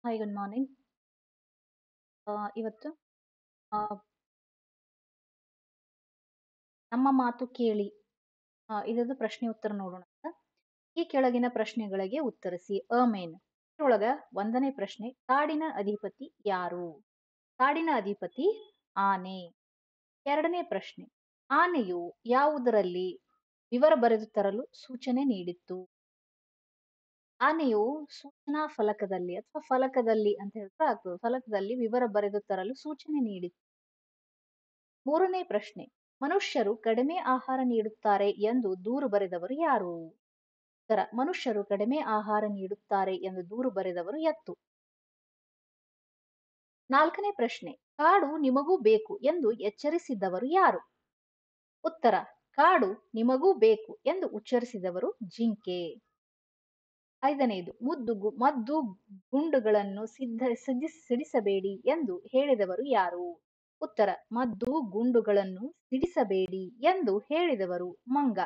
Hi good morning. ಇವತ್ತು ಆ, ನಮ್ಮ ಮಾತು ಕೇಳಿ ಇದರದ್ದು ಪ್ರಶ್ನೆ ಉತ್ತರ ನೋಡೋಣ ಅಂತ. ಈ ಕೆಳಗಿನ ಪ್ರಶ್ನೆಗಳಿಗೆ ಉತ್ತರಿಸಿ. ಮೇನ್ ಇದ್ರೊಳಗ ಒಂದನೇ ಪ್ರಶ್ನೆ, ಕಾಡಿನ ಅಧಿಪತಿ ಯಾರು? ಕಾಡಿನ ಅಧಿಪತಿ ಆನೆ. ಎರಡನೇ ಪ್ರಶ್ನೆ, ಆನೆಯು ಯಾವುದರಲ್ಲಿ ವಿವರ ಬರೆದು ತರಲು ಸೂಚನೆ ನೀಡಿತ್ತು? ಆನೆಯು ಸೂಚನಾ ಫಲಕದಲ್ಲಿ ಅಥವಾ ಫಲಕದಲ್ಲಿ ಅಂತ ಹೇಳಿದ್ರೆ ಆಗ್ತದೆ, ಫಲಕದಲ್ಲಿ ವಿವರ ಬರೆದು ತರಲು ಸೂಚನೆ ನೀಡಿತ್ತು. ಮೂರನೇ ಪ್ರಶ್ನೆ, ಮನುಷ್ಯರು ಕಡಿಮೆ ಆಹಾರ ನೀಡುತ್ತಾರೆ ಎಂದು ದೂರು ಬರೆದವರು ಯಾರು? ಉತ್ತರ, ಮನುಷ್ಯರು ಕಡಿಮೆ ಆಹಾರ ನೀಡುತ್ತಾರೆ ಎಂದು ದೂರು ಬರೆದವರು ಎತ್ತು. ನಾಲ್ಕನೇ ಪ್ರಶ್ನೆ, ಕಾಡು ನಿಮಗೂ ಬೇಕು ಎಂದು ಎಚ್ಚರಿಸಿದವರು ಯಾರು? ಉತ್ತರ, ಕಾಡು ನಿಮಗೂ ಬೇಕು ಎಂದು ಉಚ್ಚರಿಸಿದವರು ಜಿಂಕೆ. ಐದನೇದು, ಮದ್ದು ಗುಂಡುಗಳನ್ನು ಸಿಡಿಸಬೇಡಿ ಎಂದು ಹೇಳಿದವರು ಯಾರು? ಉತ್ತರ, ಮದ್ದು ಗುಂಡುಗಳನ್ನು ಸಿಡಿಸಬೇಡಿ ಎಂದು ಹೇಳಿದವರು ಮಂಗ.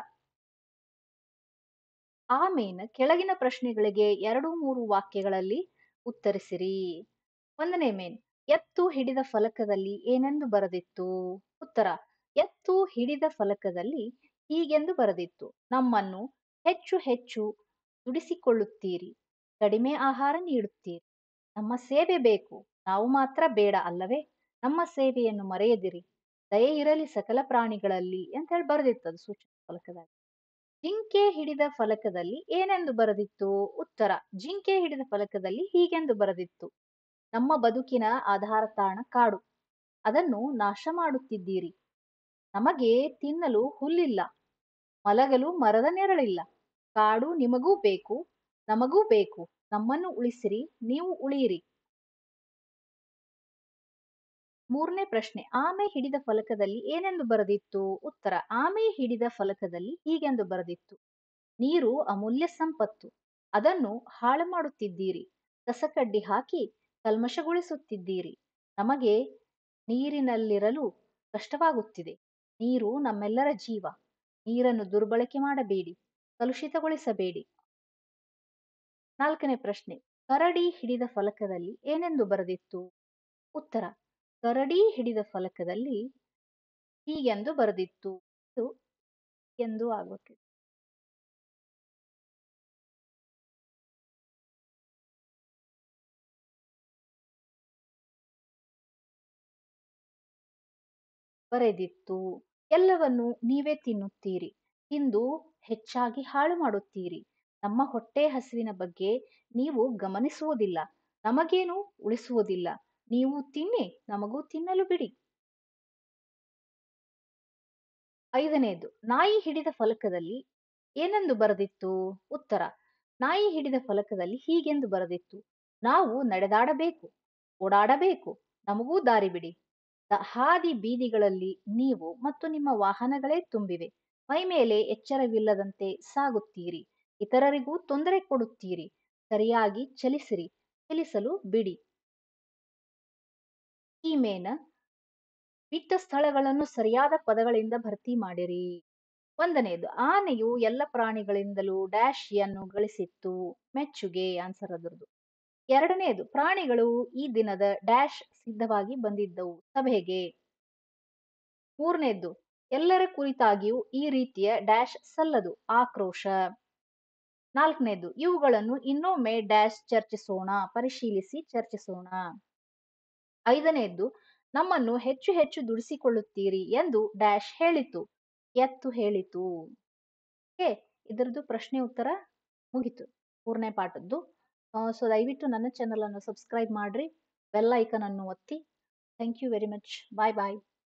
ಆಮೇಲೆ ಕೆಳಗಿನ ಪ್ರಶ್ನೆಗಳಿಗೆ 2-3 ವಾಕ್ಯಗಳಲ್ಲಿ ಉತ್ತರಿಸಿರಿ. ಒಂದನೇ ಮೇನ್, ಎತ್ತು ಹಿಡಿದ ಫಲಕದಲ್ಲಿ ಏನೆಂದು ಬರೆದಿತ್ತು? ಉತ್ತರ, ಎತ್ತು ಹಿಡಿದ ಫಲಕದಲ್ಲಿ ಹೀಗೆಂದು ಬರೆದಿತ್ತು: ನಮ್ಮನ್ನು ಹೆಚ್ಚು ಹೆಚ್ಚು ದುಡಿಸಿಕೊಳ್ಳುತ್ತೀರಿ, ಕಡಿಮೆ ಆಹಾರ ನೀಡುತ್ತೀರಿ, ನಮ್ಮ ಸೇವೆ ಬೇಕು, ನಾವು ಮಾತ್ರ ಬೇಡ ಅಲ್ಲವೇ? ನಮ್ಮ ಸೇವೆಯನ್ನು ಮರೆಯದಿರಿ, ದಯೆ ಇರಲಿ ಸಕಲ ಪ್ರಾಣಿಗಳಲ್ಲಿ ಅಂತ ಹೇಳಿ ಬರೆದಿತ್ತು ಸೂಚನಾ ಫಲಕದಲ್ಲಿ. ಜಿಂಕೆ ಹಿಡಿದ ಫಲಕದಲ್ಲಿ ಏನೆಂದು ಬರೆದಿತ್ತು? ಉತ್ತರ, ಜಿಂಕೆ ಹಿಡಿದ ಫಲಕದಲ್ಲಿ ಹೀಗೆಂದು ಬರೆದಿತ್ತು: ನಮ್ಮ ಬದುಕಿನ ಆಧಾರ ತಾಣ ಕಾಡು, ಅದನ್ನು ನಾಶ ಮಾಡುತ್ತಿದ್ದೀರಿ, ನಮಗೆ ತಿನ್ನಲು ಹುಲ್ಲಿಲ್ಲ, ಮಲಗಲು ಮರದ ನೆರಳಿಲ್ಲ, ಕಾಡು ನಿಮಗೂ ಬೇಕು, ನಮಗೂ ಬೇಕು, ನಮ್ಮನ್ನು ಉಳಿಸಿರಿ, ನೀವು ಉಳಿಯಿರಿ. ಮೂರನೇ ಪ್ರಶ್ನೆ, ಆಮೆ ಹಿಡಿದ ಫಲಕದಲ್ಲಿ ಏನೆಂದು ಬರೆದಿತ್ತು? ಉತ್ತರ, ಆಮೆ ಹಿಡಿದ ಫಲಕದಲ್ಲಿ ಹೀಗೆಂದು ಬರೆದಿತ್ತು: ನೀರು ಅಮೂಲ್ಯ ಸಂಪತ್ತು, ಅದನ್ನು ಹಾಳು ಮಾಡುತ್ತಿದ್ದೀರಿ, ಕಸಕಡ್ಡಿ ಹಾಕಿ ಕಲ್ಮಶಗೊಳಿಸುತ್ತಿದ್ದೀರಿ, ನಮಗೆ ನೀರಿನಲ್ಲಿರಲು ಕಷ್ಟವಾಗುತ್ತಿದೆ, ನೀರು ನಮ್ಮೆಲ್ಲರ ಜೀವ, ನೀರನ್ನು ದುರ್ಬಳಕೆ ಮಾಡಬೇಡಿ, ಕಲುಷಿತಗೊಳಿಸಬೇಡಿ. ನಾಲ್ಕನೇ ಪ್ರಶ್ನೆ, ಕರಡಿ ಹಿಡಿದ ಫಲಕದಲ್ಲಿ ಏನೆಂದು ಬರೆದಿತ್ತು? ಉತ್ತರ, ಕರಡಿ ಹಿಡಿದ ಫಲಕದಲ್ಲಿ ಹೀಗೆಂದು ಬರೆದಿತ್ತು: ಇದು ಎಂದು ಆಗುತ್ತೆ. ಬರೆದಿತ್ತು: ಎಲ್ಲವನ್ನು ನೀವೇ ತಿನ್ನುತ್ತೀರಿ, ತಿಂದು ಹೆಚ್ಚಾಗಿ ಹಾಳು ಮಾಡುತ್ತೀರಿ, ನಮ್ಮ ಹೊಟ್ಟೆ ಹಸಿವಿನ ಬಗ್ಗೆ ನೀವು ಗಮನಿಸುವುದಿಲ್ಲ, ನಮಗೇನು ಉಳಿಸುವುದಿಲ್ಲ, ನೀವು ತಿನ್ನಿ, ನಮಗೂ ತಿನ್ನಲು ಬಿಡಿ. ಐದನೇದು, ನಾಯಿ ಹಿಡಿದ ಫಲಕದಲ್ಲಿ ಏನೆಂದು ಬರೆದಿತ್ತು? ಉತ್ತರ, ನಾಯಿ ಹಿಡಿದ ಫಲಕದಲ್ಲಿ ಹೀಗೆಂದು ಬರೆದಿತ್ತು: ನಾವು ನಡೆದಾಡಬೇಕು, ಓಡಾಡಬೇಕು, ನಮಗೂ ದಾರಿ ಬಿಡಿ, ಹಾದಿ ಬೀದಿಗಳಲ್ಲಿ ನೀವು ಮತ್ತು ನಿಮ್ಮ ವಾಹನಗಳೇ ತುಂಬಿವೆ, ಮೈಮೇಲೆ ಎಚ್ಚರವಿಲ್ಲದಂತೆ ಸಾಗುತ್ತೀರಿ, ಇತರರಿಗೂ ತೊಂದರೆ ಕೊಡುತ್ತೀರಿ, ಸರಿಯಾಗಿ ಚಲಿಸಿರಿ, ಚಲಿಸಲು ಬಿಡಿ. ಈ ಮೇನ ಬಿಟ್ಟ ಸ್ಥಳಗಳನ್ನು ಸರಿಯಾದ ಪದಗಳಿಂದ ಭರ್ತಿ ಮಾಡಿರಿ. ಒಂದನೇದು, ಆನೆಯು ಎಲ್ಲ ಪ್ರಾಣಿಗಳಿಂದಲೂ ಡ್ಯಾಶ್ ಯನ್ನು ಗಳಿಸಿತ್ತು. ಮೆಚ್ಚುಗೆ ಆನ್ಸರ್ ಅದರದು. ಎರಡನೇದು, ಪ್ರಾಣಿಗಳು ಈ ದಿನದ ಡ್ಯಾಶ್ ಸಿದ್ಧವಾಗಿ ಬಂದಿದ್ದವು ಸಭೆಗೆ. ಮೂರನೇದ್ದು, ಎಲ್ಲರ ಕುರಿತಾಗಿಯೂ ಈ ರೀತಿಯ ಡ್ಯಾಶ್ ಸಲ್ಲದು, ಆಕ್ರೋಶ. ನಾಲ್ಕನೇದು, ಇವುಗಳನ್ನು ಇನ್ನೊಮ್ಮೆ ಡ್ಯಾಶ್ ಚರ್ಚಿಸೋಣ, ಪರಿಶೀಲಿಸಿ ಚರ್ಚಿಸೋಣ. ಐದನೇದ್ದು, ನಮ್ಮನ್ನು ಹೆಚ್ಚು ಹೆಚ್ಚು ದುಡಿಸಿಕೊಳ್ಳುತ್ತೀರಿ ಎಂದು ಡ್ಯಾಶ್ ಹೇಳಿತು, ಎತ್ತು ಹೇಳಿತು. ಓಕೆ, ಇದರದ್ದು ಪ್ರಶ್ನೆ ಉತ್ತರ ಮುಗಿತು, ಮೂರನೇ ಪಾಠದ್ದು. ಸೊ ದಯವಿಟ್ಟು ನನ್ನ ಚಾನಲ್ ಅನ್ನು ಸಬ್ಸ್ಕ್ರೈಬ್ ಮಾಡ್ರಿ, ಬೆಲ್ ಐಕನ್ ಅನ್ನು ಒತ್ತಿ. Thank you very much. Bye bye.